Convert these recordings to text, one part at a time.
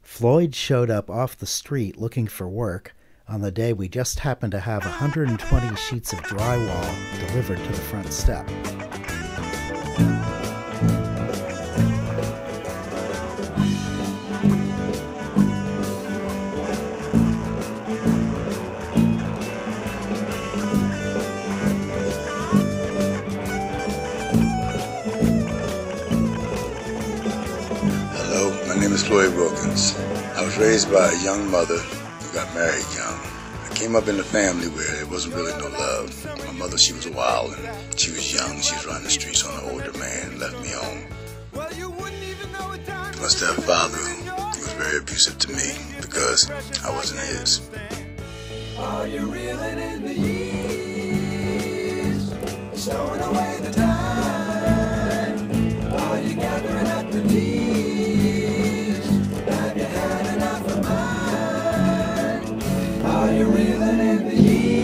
Floyd showed up off the street looking for work on the day we just happened to have 120 sheets of drywall delivered to the front step. Hello, my name is Floyd Wilkins. I was raised by a young mother who got married young. I came up in a family where there wasn't really no love. My mother, she was wild and she was young. She was running the streets on an older man, left me home. My stepfather was very abusive to me because I wasn't his. Are you reeling in the years, stowing away the time? Are you gathering up the leaves? Have you had enough of mine? Are you reeling in the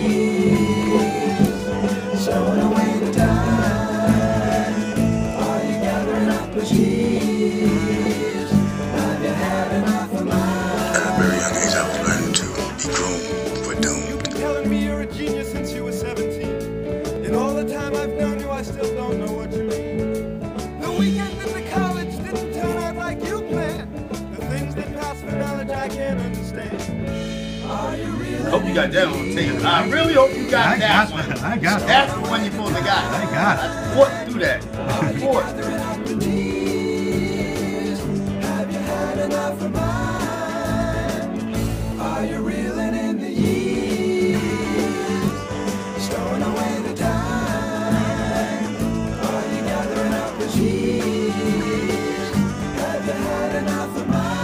years, stowing away the time? Are you gathering up the leaves? Have you had enough of mine? At a very young age, I was learning to be groomed for doom. Telling me you're a genius since you were 17. And all the time I've known you, I still don't know what you mean. The weekend in the college didn't turn out like you planned. The things that pass for knowledge I can't understand. Are you really? I hope you got that on tape. I really hope you got that one. I got that. That's the one you're supposed to got. I got it. I fought through that. I fought. Have you had enough of mine? Are you reeling in the years, stowing away the time? Are you gathering up the sheaves? Have you had enough of mine?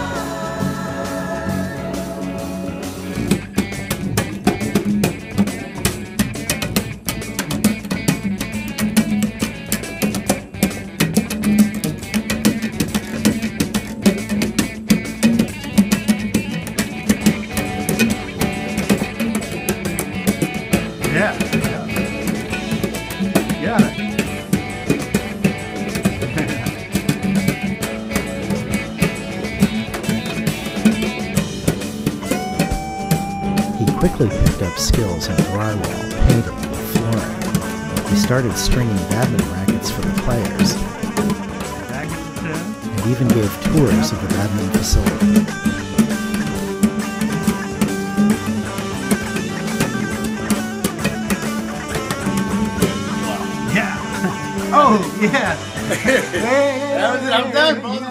Yeah. Got it. He quickly picked up skills in drywall, painting, and flooring. He started stringing badminton rackets for the players, and even gave tours of the badminton facility. Yeah. Oh, yeah. That was it. I'm done, brother.